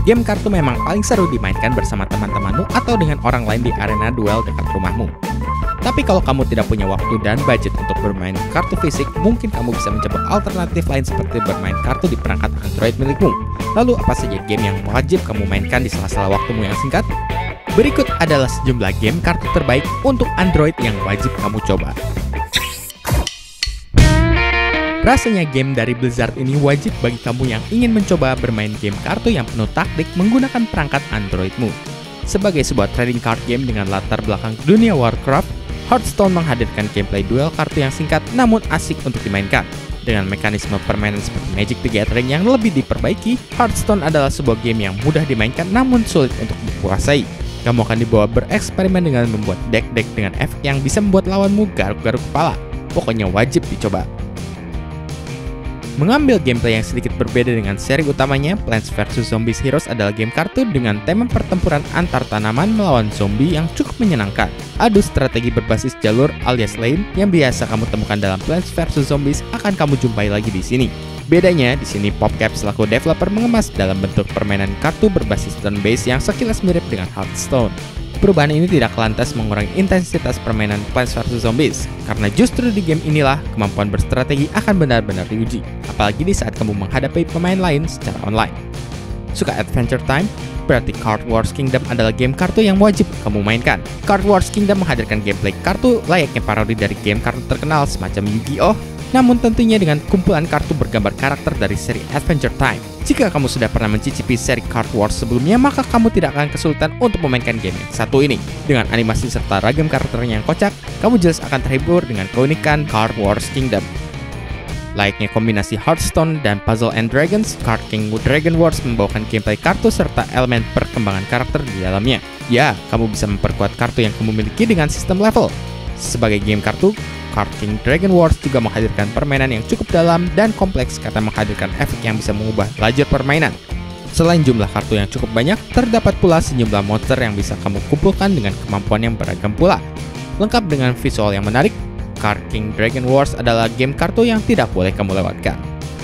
Game kartu memang paling seru dimainkan bersama teman-temanmu atau dengan orang lain di arena duel dekat rumahmu. Tapi kalau kamu tidak punya waktu dan budget untuk bermain kartu fisik, mungkin kamu bisa mencoba alternatif lain seperti bermain kartu di perangkat Android milikmu. Lalu apa saja game yang wajib kamu mainkan di sela-sela waktumu yang singkat? Berikut adalah sejumlah game kartu terbaik untuk Android yang wajib kamu coba. Rasanya game dari Blizzard ini wajib bagi kamu yang ingin mencoba bermain game kartu yang penuh taktik menggunakan perangkat Androidmu. Sebagai sebuah trading card game dengan latar belakang dunia Warcraft, Hearthstone menghadirkan gameplay duel kartu yang singkat namun asik untuk dimainkan. Dengan mekanisme permainan seperti Magic the Gathering yang lebih diperbaiki, Hearthstone adalah sebuah game yang mudah dimainkan namun sulit untuk dikuasai. Kamu akan dibawa bereksperimen dengan membuat deck-deck dengan efek yang bisa membuat lawanmu garuk-garuk kepala. Pokoknya wajib dicoba. Mengambil gameplay yang sedikit berbeda dengan seri utamanya, Plants vs Zombies Heroes adalah game kartu dengan tema pertempuran antar tanaman melawan zombie yang cukup menyenangkan. Adu strategi berbasis jalur alias lane yang biasa kamu temukan dalam Plants vs Zombies akan kamu jumpai lagi di sini. Bedanya, di sini PopCap selaku developer mengemas dalam bentuk permainan kartu berbasis turn-based yang sekilas mirip dengan Hearthstone. Perubahan ini tidak lantas mengurangi intensitas permainan Plants vs Zombies, karena justru di game inilah kemampuan berstrategi akan benar-benar diuji, apalagi di saat kamu menghadapi pemain lain secara online. Suka Adventure Time? Berarti Card Wars Kingdom adalah game kartu yang wajib kamu mainkan. Card Wars Kingdom menghadirkan gameplay kartu layaknya parodi dari game kartu terkenal semacam Yu-Gi-Oh!, namun tentunya dengan kumpulan kartu bergambar karakter dari seri Adventure Time. Jika kamu sudah pernah mencicipi seri Card Wars sebelumnya, maka kamu tidak akan kesulitan untuk memainkan game yang satu ini. Dengan animasi serta ragam karakternya yang kocak, kamu jelas akan terhibur dengan keunikan Card Wars Kingdom. Layaknya kombinasi Hearthstone dan Puzzle and Dragons, Card King Dragon Wars membawakan gameplay kartu serta elemen perkembangan karakter di dalamnya. Ya, kamu bisa memperkuat kartu yang kamu miliki dengan sistem level. Sebagai game kartu, Card King Dragon Wars juga menghadirkan permainan yang cukup dalam dan kompleks karena menghadirkan efek yang bisa mengubah lajur permainan. Selain jumlah kartu yang cukup banyak, terdapat pula sejumlah monster yang bisa kamu kumpulkan dengan kemampuan yang beragam pula. Lengkap dengan visual yang menarik, Card King Dragon Wars adalah game kartu yang tidak boleh kamu lewatkan.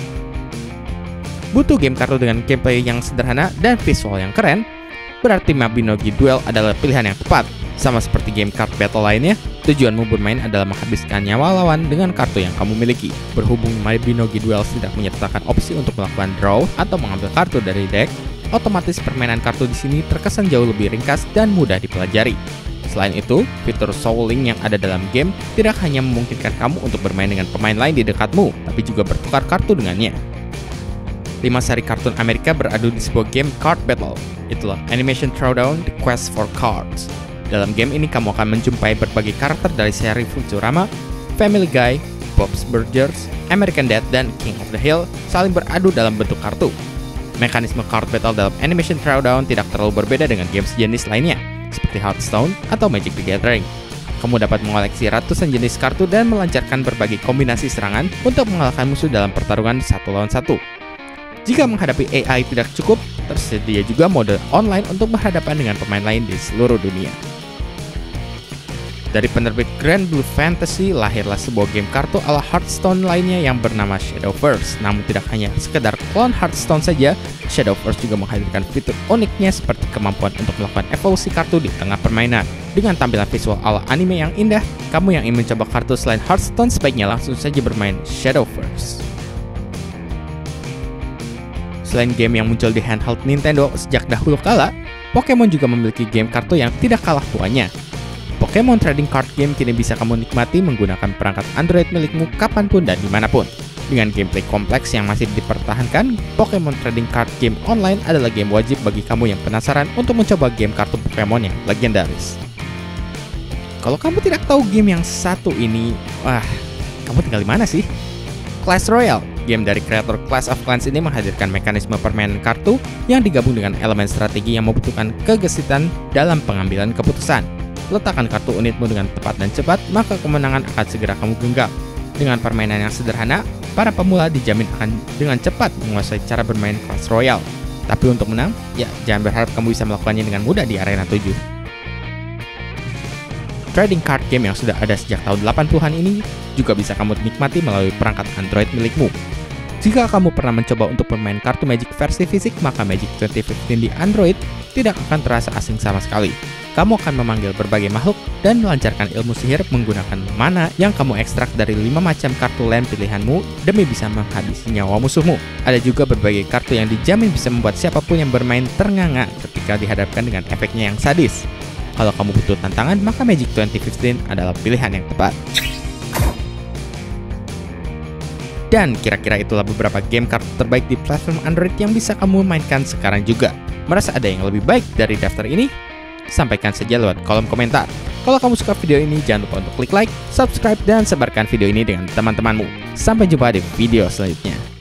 Butuh game kartu dengan gameplay yang sederhana dan visual yang keren? Berarti Mabinogi Duel adalah pilihan yang tepat. Sama seperti game card battle lainnya, tujuanmu bermain adalah menghabiskan nyawa lawan dengan kartu yang kamu miliki. Berhubung Mabinogi Duel tidak menyertakan opsi untuk melakukan draw atau mengambil kartu dari deck, otomatis permainan kartu di sini terkesan jauh lebih ringkas dan mudah dipelajari. Selain itu, fitur Soul Link yang ada dalam game tidak hanya memungkinkan kamu untuk bermain dengan pemain lain di dekatmu, tapi juga bertukar kartu dengannya. 5 seri kartun Amerika beradu di sebuah game card battle. Itulah Animation Throwdown: The Quest for Cards. Dalam game ini kamu akan menjumpai berbagai karakter dari seri Futurama, Family Guy, Bob's Burgers, American Dad, dan King of the Hill saling beradu dalam bentuk kartu. Mekanisme card battle dalam Animation Throwdown tidak terlalu berbeda dengan game sejenis lainnya, seperti Hearthstone atau Magic the Gathering. Kamu dapat mengoleksi ratusan jenis kartu dan melancarkan berbagai kombinasi serangan untuk mengalahkan musuh dalam pertarungan 1 lawan 1. Jika menghadapi AI tidak cukup, tersedia juga mode online untuk berhadapan dengan pemain lain di seluruh dunia. Dari penerbit Grand Blue Fantasy, lahirlah sebuah game kartu ala Hearthstone lainnya yang bernama Shadowverse. Namun tidak hanya sekedar klon Hearthstone saja, Shadowverse juga menghadirkan fitur uniknya seperti kemampuan untuk melakukan evolusi kartu di tengah permainan. Dengan tampilan visual ala anime yang indah, kamu yang ingin mencoba kartu selain Hearthstone sebaiknya langsung saja bermain Shadowverse. Selain game yang muncul di handheld Nintendo sejak dahulu kala, Pokemon juga memiliki game kartu yang tidak kalah tuanya. Pokemon Trading Card Game kini bisa kamu nikmati menggunakan perangkat Android milikmu kapanpun dan dimanapun. Dengan gameplay kompleks yang masih dipertahankan, Pokemon Trading Card Game Online adalah game wajib bagi kamu yang penasaran untuk mencoba game kartu Pokemon yang legendaris. Kalau kamu tidak tahu game yang satu ini, kamu tinggal di mana sih? Clash Royale, game dari kreator Clash of Clans ini menghadirkan mekanisme permainan kartu yang digabung dengan elemen strategi yang membutuhkan kegesitan dalam pengambilan keputusan. Letakkan kartu unitmu dengan tepat dan cepat, maka kemenangan akan segera kamu genggam. Dengan permainan yang sederhana, para pemula dijamin akan dengan cepat menguasai cara bermain Clash Royale. Tapi untuk menang, jangan berharap kamu bisa melakukannya dengan mudah di arena 7. Trading card game yang sudah ada sejak tahun 80-an ini juga bisa kamu nikmati melalui perangkat Android milikmu. Jika kamu pernah mencoba untuk bermain kartu Magic versi fisik, maka Magic 2015 di Android tidak akan terasa asing sama sekali. Kamu akan memanggil berbagai makhluk dan melancarkan ilmu sihir menggunakan mana yang kamu ekstrak dari 5 macam kartu land pilihanmu demi bisa menghabisi nyawa musuhmu. Ada juga berbagai kartu yang dijamin bisa membuat siapapun yang bermain ternganga ketika dihadapkan dengan efeknya yang sadis. Kalau kamu butuh tantangan, maka Magic 2015 adalah pilihan yang tepat. Dan kira-kira itulah beberapa game kartu terbaik di platform Android yang bisa kamu mainkan sekarang juga. Merasa ada yang lebih baik dari daftar ini? Sampaikan saja lewat kolom komentar. Kalau kamu suka video ini, jangan lupa untuk klik like, subscribe, dan sebarkan video ini dengan teman-temanmu. Sampai jumpa di video selanjutnya.